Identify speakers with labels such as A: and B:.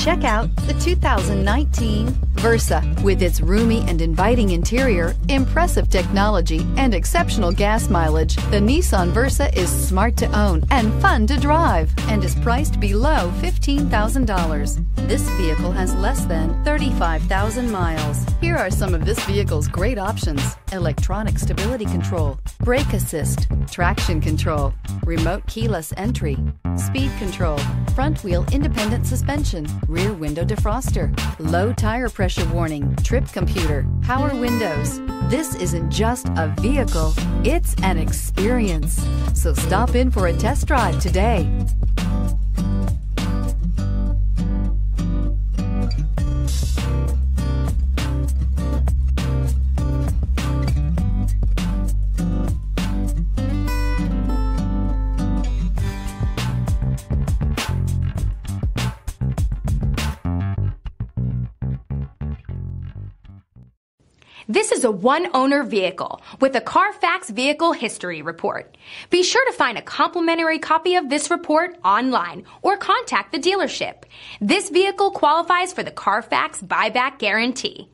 A: Check out the 2019 Versa. With its roomy and inviting interior, impressive technology, and exceptional gas mileage, the Nissan Versa is smart to own and fun to drive and is priced below $15,000. This vehicle has less than 35,000 miles. Here are some of this vehicle's great options: electronic stability control, brake assist, traction control, remote keyless entry, speed control, front wheel independent suspension, rear window defroster, low tire pressure warning, trip computer, power windows. This isn't just a vehicle, it's an experience. So stop in for a test drive today.
B: This is a one-owner vehicle with a Carfax Vehicle History Report. Be sure to find a complimentary copy of this report online or contact the dealership. This vehicle qualifies for the Carfax Buyback Guarantee.